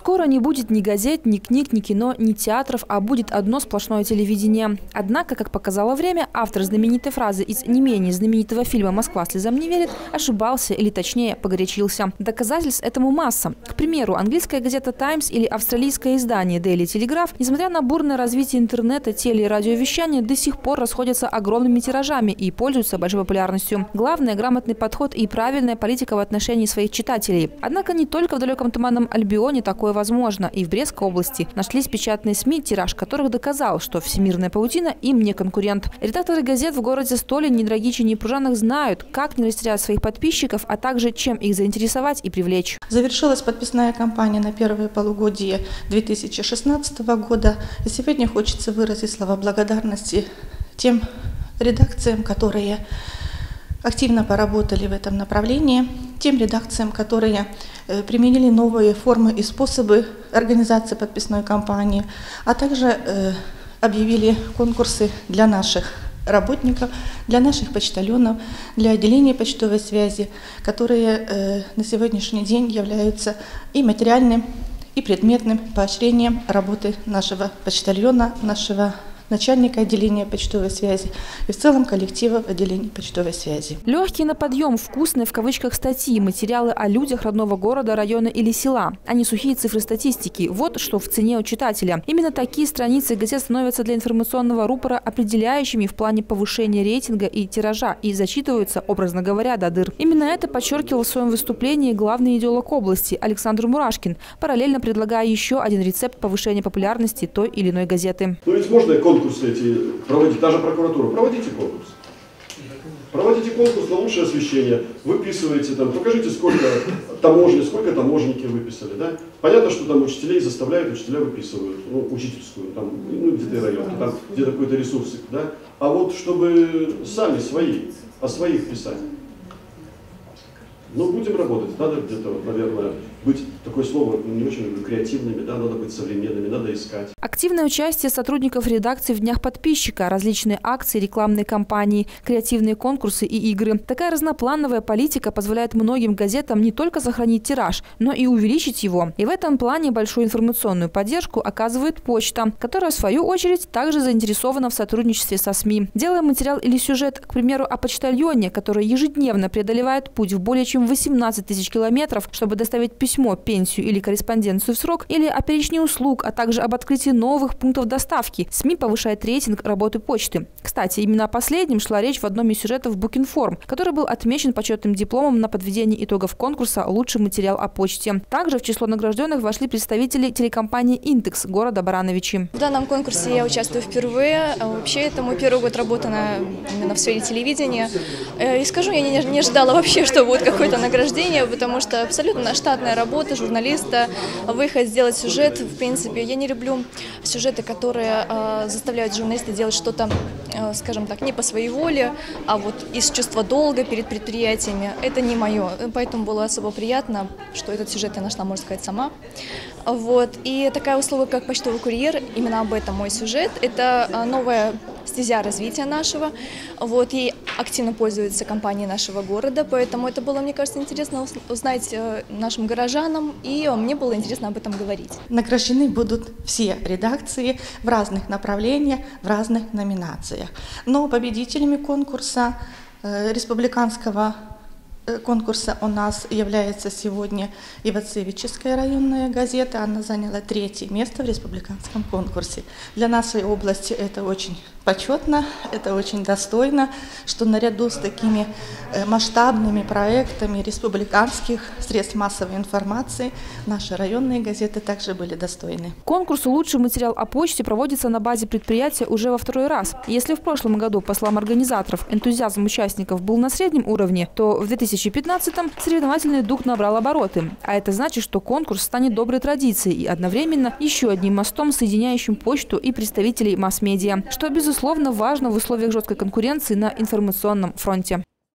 Скоро не будет ни газет, ни книг, ни кино, ни театров, а будет одно сплошное телевидение. Однако, как показало время, автор знаменитой фразы из не менее знаменитого фильма «Москва слезам не верит» ошибался или, точнее, погорячился. Доказательств этому масса. К примеру, английская газета «Таймс» или австралийское издание «Daily Telegraph», несмотря на бурное развитие интернета, теле- и радиовещания, до сих пор расходятся огромными тиражами и пользуются большой популярностью. Главное – грамотный подход и правильная политика в отношении своих читателей. Однако не только в далеком туманном Альбионе такое возможно. И в Брестской области нашлись печатные СМИ, тираж которых доказал, что всемирная паутина им не конкурент. Редакторы газет в городе Столе, Недрагичи, Непружанах знают, как не растерять своих подписчиков, а также чем их заинтересовать и привлечь. Завершилась подписная кампания на первое полугодие 2016 года. И сегодня хочется выразить слова благодарности тем редакциям, которые активно поработали в этом направлении, тем редакциям, которые применили новые формы и способы организации подписной кампании, а также объявили конкурсы для наших работников, для наших почтальонов, для отделения почтовой связи, которые на сегодняшний день являются и материальным, и предметным поощрением работы нашего почтальона, нашего начальника отделения почтовой связи и в целом коллектива отделения почтовой связи. Легкие на подъем, вкусные в кавычках статьи, материалы о людях родного города, района или села, а не сухие цифры статистики. Вот что в цене у читателя. Именно такие страницы газет становятся для информационного рупора определяющими в плане повышения рейтинга и тиража и зачитываются, образно говоря, до дыр. Именно это подчеркивал в своем выступлении главный идеолог области Александр Мурашкин, параллельно предлагая еще один рецепт повышения популярности той или иной газеты. Ну ведь можно конкурсы эти проводить, даже прокуратура, проводите конкурс. Проводите конкурс на лучшее освещение, выписывайте там, покажите, сколько таможни, сколько таможенники выписали. Да? Понятно, что там учителей заставляют, учителя выписывают, ну, учительскую, там, ну, где-то районки, там где-то какой-то ресурсик. Да? А вот чтобы сами свои, о своих писать. Ну, будем работать. Надо где-то, наверное, быть, такое слово, не очень люблю, креативными, да, надо быть современными, надо искать. Активное участие сотрудников редакции в Днях подписчика, различные акции, рекламные кампании, креативные конкурсы и игры. Такая разноплановая политика позволяет многим газетам не только сохранить тираж, но и увеличить его. И в этом плане большую информационную поддержку оказывает почта, которая, в свою очередь, также заинтересована в сотрудничестве со СМИ. Делая материал или сюжет, к примеру, о почтальоне, который ежедневно преодолевает путь в более чем 18 тысяч километров, чтобы доставить письмо, пенсию или корреспонденцию в срок, или о перечне услуг, а также об открытии новых пунктов доставки, СМИ повышает рейтинг работы почты. Кстати, именно о последнем шла речь в одном из сюжетов Bookinform, который был отмечен почетным дипломом на подведение итогов конкурса «Лучший материал о почте». Также в число награжденных вошли представители телекомпании «Интекс» города Барановичи. В данном конкурсе я участвую впервые. Вообще, это мой первый год работы именно в сфере телевидения. И скажу, я не ожидала вообще, что будет какое-то награждение, потому что абсолютно штатная работа журналиста, выехать, сделать сюжет. В принципе, я не люблю сюжеты, которые заставляют журналиста делать что-то, скажем так, не по своей воле, а вот из чувства долга перед предприятиями. Это не мое. Поэтому было особо приятно, что этот сюжет я нашла, можно сказать, сама. Вот. И такая услуга, как почтовый курьер, именно об этом мой сюжет. Это новая стезя развития нашего. Вот. Ей активно пользуется компания нашего города, поэтому это было, мне кажется, интересно узнать нашим горожанам, и мне было интересно об этом говорить. Награждены будут все редакции в разных направлениях, в разных номинациях. Но победителями конкурса, республиканского конкурса у нас является сегодня Ивацевическая районная газета. Она заняла 3-е место в республиканском конкурсе. Для нашей области это очень почетно, это очень достойно, что наряду с такими масштабными проектами республиканских средств массовой информации наши районные газеты также были достойны. Конкурс «Лучший материал о почте» проводится на базе предприятия уже во 2-й раз. Если в прошлом году, по словам организаторов, энтузиазм участников был на среднем уровне, то в 2015-м соревновательный дух набрал обороты. А это значит, что конкурс станет доброй традицией и одновременно еще одним мостом, соединяющим почту и представителей масс-медиа, что, безусловно, важно в условиях жесткой конкуренции на информационном фронте.